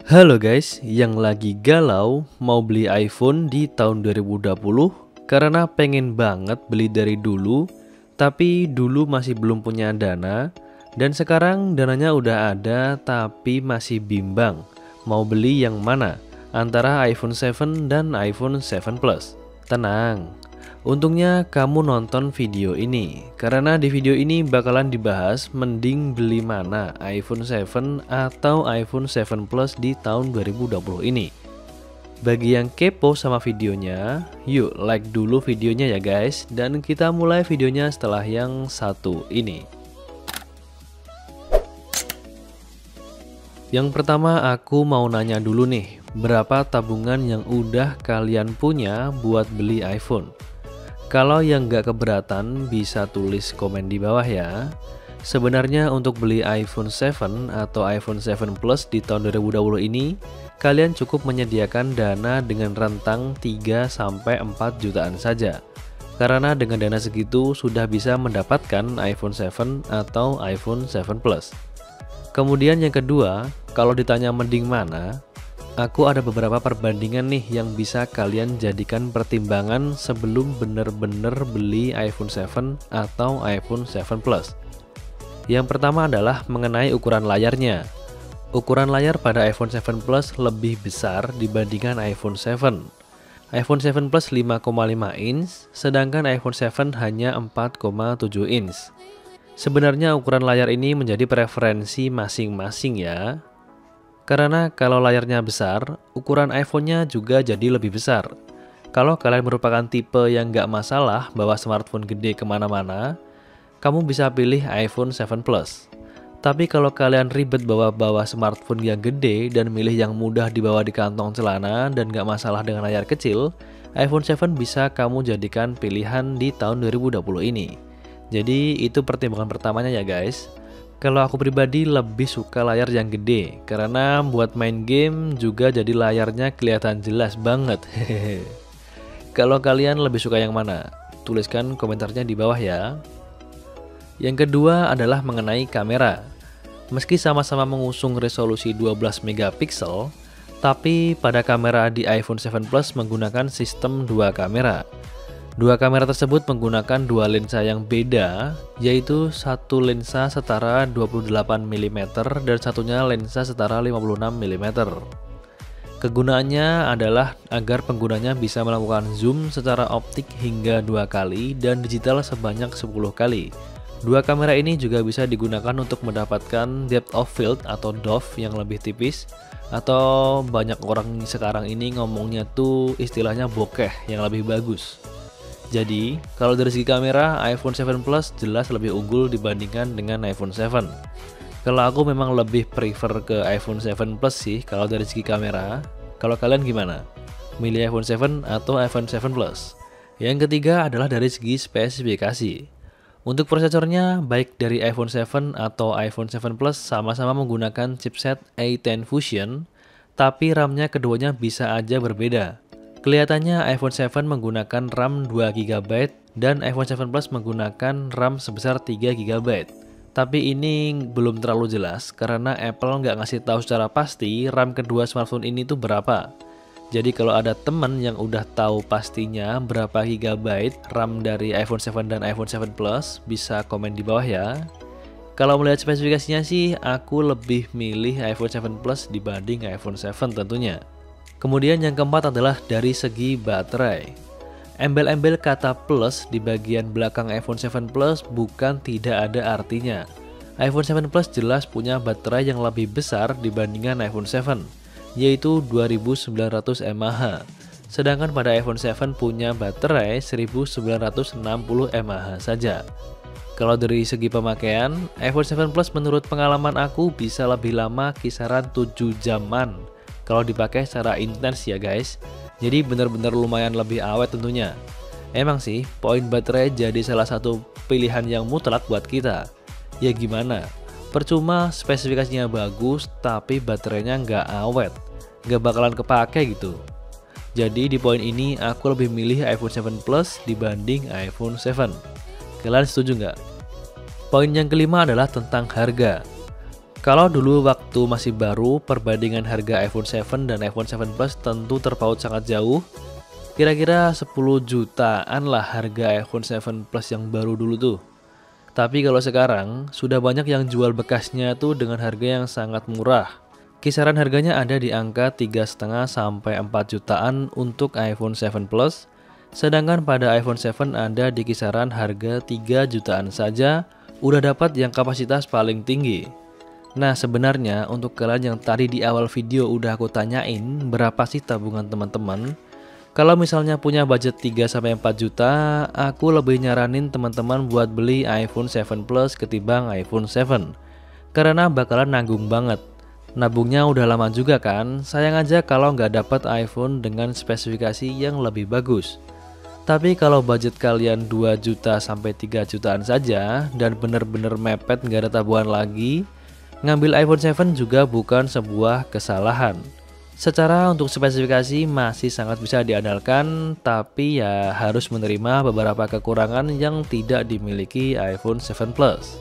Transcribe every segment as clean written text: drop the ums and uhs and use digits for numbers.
Halo guys, yang lagi galau mau beli iPhone di tahun 2020 karena pengen banget beli dari dulu, tapi dulu masih belum punya dana, dan sekarang dananya udah ada tapi masih bimbang mau beli yang mana antara iPhone 7 dan iPhone 7 Plus. Tenang, untungnya kamu nonton video ini, karena di video ini bakalan dibahas mending beli mana iPhone 7 atau iPhone 7 Plus di tahun 2020 ini. Bagi yang kepo sama videonya, yuk like dulu videonya ya guys, dan kita mulai videonya setelah yang satu ini. Yang pertama aku mau nanya dulu nih, berapa tabungan yang udah kalian punya buat beli iPhone? Kalau yang gak keberatan bisa tulis komen di bawah ya. Sebenarnya untuk beli iPhone 7 atau iPhone 7 Plus di tahun 2020 ini, kalian cukup menyediakan dana dengan rentang 3-4 jutaan saja. Karena dengan dana segitu sudah bisa mendapatkan iPhone 7 atau iPhone 7 Plus. Kemudian yang kedua, kalau ditanya mending mana, aku ada beberapa perbandingan nih yang bisa kalian jadikan pertimbangan sebelum bener-bener beli iPhone 7 atau iPhone 7 Plus. Yang pertama adalah mengenai ukuran layarnya. Ukuran layar pada iPhone 7 Plus lebih besar dibandingkan iPhone 7. iPhone 7 Plus 5,5 inch, sedangkan iPhone 7 hanya 4,7 inch. Sebenarnya ukuran layar ini menjadi preferensi masing-masing ya. Karena kalau layarnya besar, ukuran iPhone-nya juga jadi lebih besar. Kalau kalian merupakan tipe yang nggak masalah bawa smartphone gede kemana-mana, kamu bisa pilih iPhone 7 Plus. Tapi kalau kalian ribet bawa smartphone yang gede dan milih yang mudah dibawa di kantong celana dan nggak masalah dengan layar kecil, iPhone 7 bisa kamu jadikan pilihan di tahun 2020 ini. Jadi itu pertimbangan pertamanya ya guys. Kalau aku pribadi lebih suka layar yang gede, karena buat main game juga jadi layarnya kelihatan jelas banget. Kalau kalian lebih suka yang mana? Tuliskan komentarnya di bawah ya. Yang kedua adalah mengenai kamera. Meski sama-sama mengusung resolusi 12 megapiksel, tapi pada kamera di iPhone 7 Plus menggunakan sistem dua kamera. Dua kamera tersebut menggunakan dua lensa yang beda, yaitu satu lensa setara 28 mm dan satunya lensa setara 56 mm. Kegunaannya adalah agar penggunanya bisa melakukan zoom secara optik hingga 2 kali dan digital sebanyak 10 kali. Dua kamera ini juga bisa digunakan untuk mendapatkan depth of field atau DOF yang lebih tipis, atau banyak orang sekarang ini ngomongnya tuh istilahnya bokeh yang lebih bagus. Jadi, kalau dari segi kamera, iPhone 7 Plus jelas lebih unggul dibandingkan dengan iPhone 7. Kalau aku memang lebih prefer ke iPhone 7 Plus sih kalau dari segi kamera. Kalau kalian gimana? Milih iPhone 7 atau iPhone 7 Plus? Yang ketiga adalah dari segi spesifikasi. Untuk prosesornya, baik dari iPhone 7 atau iPhone 7 Plus sama-sama menggunakan chipset A10 Fusion, tapi RAM-nya keduanya bisa aja berbeda. Kelihatannya iPhone 7 menggunakan RAM 2GB dan iPhone 7 Plus menggunakan RAM sebesar 3GB. Tapi ini belum terlalu jelas karena Apple nggak ngasih tahu secara pasti RAM kedua smartphone ini tuh berapa. Jadi kalau ada temen yang udah tahu pastinya berapa GB RAM dari iPhone 7 dan iPhone 7 Plus, bisa komen di bawah ya. Kalau melihat spesifikasinya sih, aku lebih milih iPhone 7 Plus dibanding iPhone 7 tentunya. Kemudian yang keempat adalah dari segi baterai. Embel-embel kata plus di bagian belakang iPhone 7 Plus bukan tidak ada artinya. iPhone 7 Plus jelas punya baterai yang lebih besar dibandingkan iPhone 7, yaitu 2900 mAh. Sedangkan pada iPhone 7 punya baterai 1960 mAh saja. Kalau dari segi pemakaian, iPhone 7 Plus menurut pengalaman aku bisa lebih lama kisaran 7 jaman. Kalau dipakai secara intens ya guys, jadi benar-benar lumayan lebih awet tentunya. Emang sih, poin baterai jadi salah satu pilihan yang mutlak buat kita. Ya gimana, percuma spesifikasinya bagus, tapi baterainya nggak awet, nggak bakalan kepake gitu. Jadi di poin ini aku lebih milih iPhone 7 Plus dibanding iPhone 7. Kalian setuju nggak? Poin yang kelima adalah tentang harga. Kalau dulu waktu masih baru, perbandingan harga iPhone 7 dan iPhone 7 Plus tentu terpaut sangat jauh. Kira-kira 10 jutaan lah harga iPhone 7 Plus yang baru dulu tuh. Tapi kalau sekarang, sudah banyak yang jual bekasnya tuh dengan harga yang sangat murah. Kisaran harganya ada di angka 3,5 sampai 4 jutaan untuk iPhone 7 Plus. Sedangkan pada iPhone 7 ada di kisaran harga 3 jutaan saja, udah dapat yang kapasitas paling tinggi. Nah sebenarnya untuk kalian yang tadi di awal video udah aku tanyain berapa sih tabungan teman-teman. Kalau misalnya punya budget 3-4 juta, aku lebih nyaranin teman-teman buat beli iPhone 7 Plus ketimbang iPhone 7. Karena bakalan nanggung banget. Nabungnya udah lama juga kan, sayang aja kalau nggak dapat iPhone dengan spesifikasi yang lebih bagus. Tapi kalau budget kalian 2 juta sampai 3 jutaan saja dan bener-bener mepet nggak ada tabungan lagi, ngambil iPhone 7 juga bukan sebuah kesalahan. Secara untuk spesifikasi masih sangat bisa diandalkan, tapi ya harus menerima beberapa kekurangan yang tidak dimiliki iPhone 7 Plus.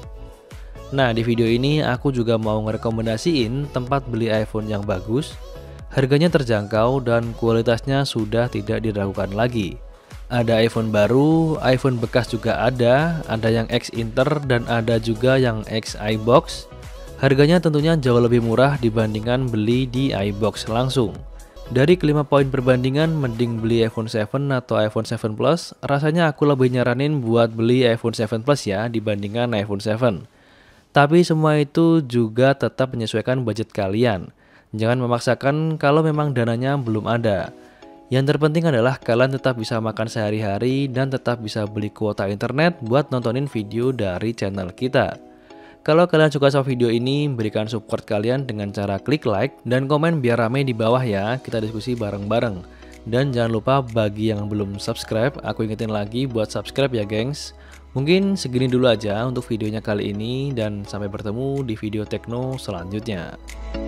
Nah di video ini aku juga mau ngerekomendasiin tempat beli iPhone yang bagus, harganya terjangkau dan kualitasnya sudah tidak diragukan lagi. Ada iPhone baru, iPhone bekas juga ada yang X-Inter dan ada juga yang X-iBox. Harganya tentunya jauh lebih murah dibandingkan beli di iBox langsung. Dari kelima poin perbandingan, mending beli iPhone 7 atau iPhone 7 Plus, rasanya aku lebih nyaranin buat beli iPhone 7 Plus ya dibandingkan iPhone 7. Tapi semua itu juga tetap menyesuaikan budget kalian. Jangan memaksakan kalau memang dananya belum ada. Yang terpenting adalah kalian tetap bisa makan sehari-hari dan tetap bisa beli kuota internet buat nontonin video dari channel kita. Kalau kalian suka sama video ini, berikan support kalian dengan cara klik like dan komen biar rame di bawah ya, kita diskusi bareng-bareng. Dan jangan lupa bagi yang belum subscribe, aku ingetin lagi buat subscribe ya gengs. Mungkin segini dulu aja untuk videonya kali ini dan sampai bertemu di video tekno selanjutnya.